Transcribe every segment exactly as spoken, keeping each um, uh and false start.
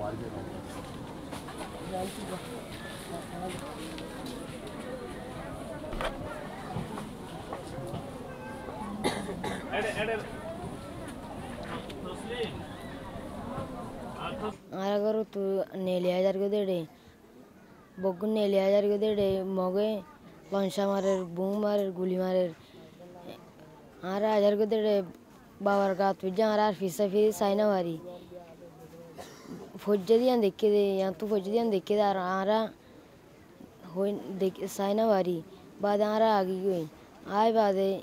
Aragaro tu nelia jargo dede, bogun nelia jargo dede, moge launcha marer, boom marer, guli marer. Ara jargo dede, babar gat vijang ara fisa fisa saina wari. Fojjadi an dekke de, yan tu fojjadi an dekke da ara hoy dekke saina wari. Baad ara agi goi, ay baade.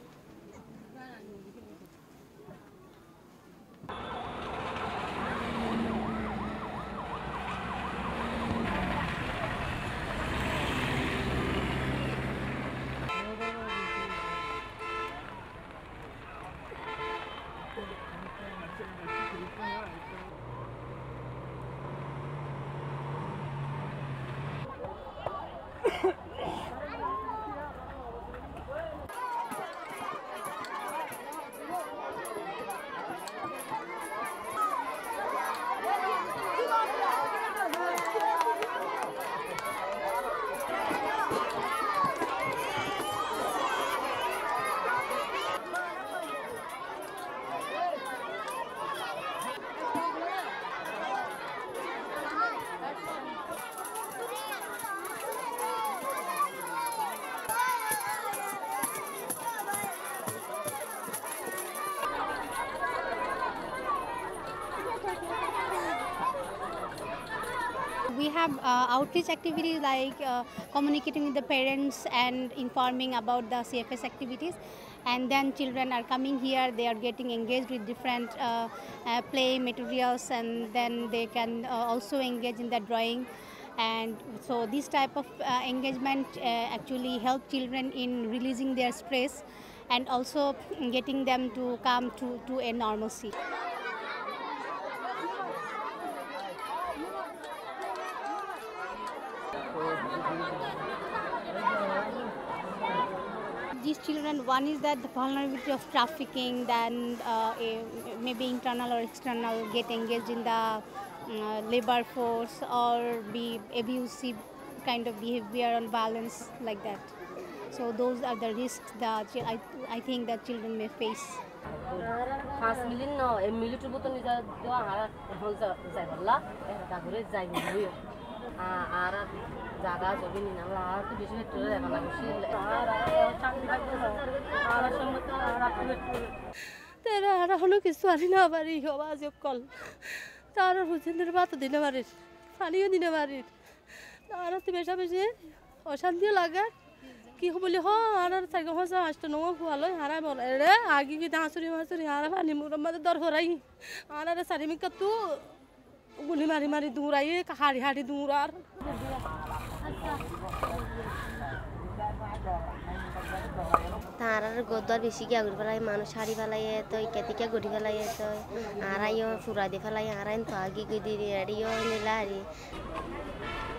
We have uh, outreach activities like uh, communicating with the parents and informing about the C F S activities, and then children are coming here, they are getting engaged with different uh, uh, play materials, and then they can uh, also engage in the drawing. And so this type of uh, engagement uh, actually help children in releasing their stress and also getting them to come to, to a normalcy. These children, one is that the vulnerability of trafficking, then uh, a, maybe internal or external, get engaged in the uh, labor force or be abusive kind of behavior and violence like that. So those are the risks that I, I think that children may face. Tera ara holo kisu ari na bari awaz yokkal tara hujender baat dine barir paniyo dine barir ara te besha beshe অশান্তি লাগা কি বলি হ আর cycle হসা আসতো no ভালো হারা বল রে আগে কি দাসুরি মাসুরি হারা পানি মুরম্মদ দর হরাই আর আর সারিমি কত গুলি মারি মারি দূর আই হাড়ি হাড়ি দূর আর তারার গদর বেশি কি আগুন ফেলাই মানুষ হাড়ি ফেলাই তো কেতিকে গড়ি ফেলাই তো আরাইও ফুরা দি ফেলাই আরাইন তো আগে গদি রেডিও নিলারি